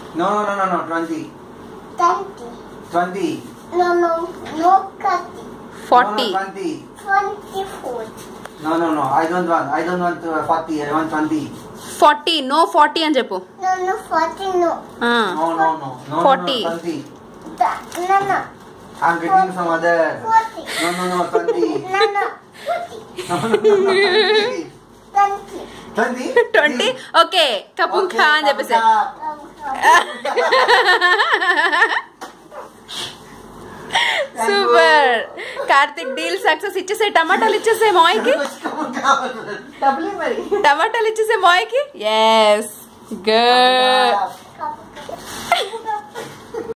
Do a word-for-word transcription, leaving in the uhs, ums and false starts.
No, no, no, no, no. Twenty. Twenty. Twenty. No, no, no, thirty. Forty. No, no, twenty. Twenty-four. No, no, no. I don't want. I don't want uh, forty. I want twenty. Forty. No forty అని చెప్పు. No, no, forty, no. ఆ. No, no, no. No, Forty. No, no, twenty. Da, no, no. I'm getting some other. Forty. No, no, no. Twenty. No, no. Forty. No, no, no. Twenty. Twenty. Twenty. Twenty okay కపుం ఖా అని చెప్పేసి super Karthik deal success ఇచ్చేసే టమాటాలు ఇచ్చేసే మాయకి టమాటాలు ఇచ్చేసే మాయకి ఎస్ గుడ్